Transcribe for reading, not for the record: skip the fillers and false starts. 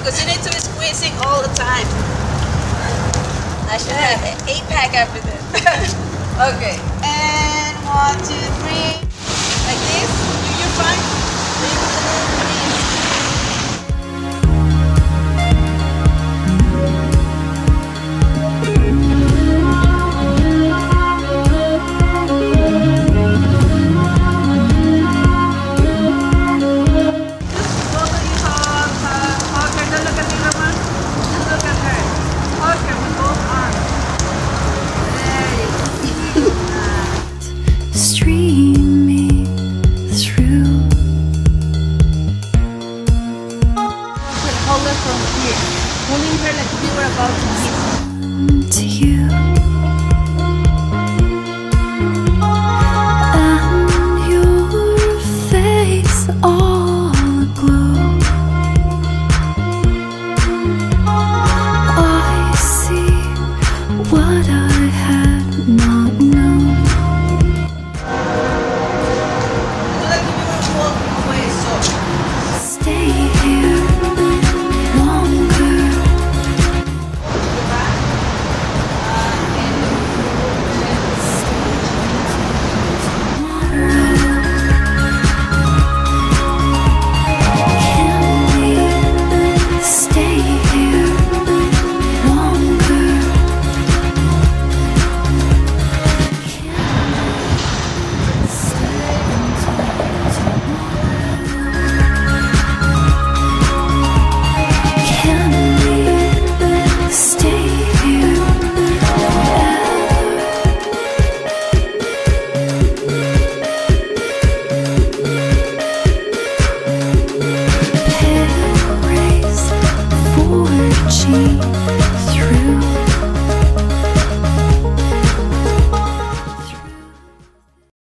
because you need to be squeezing all the time. I should have an 8-pack after this. Okay, and 1, 2, 3, like this. You're fine. Streaming through. Hold her from here, pulling her like we were about to kiss. To you. And your face all aglow. I see what I had not known. Stay here longer. Can we stay here longer? Can we stay here forever? Raise 4G.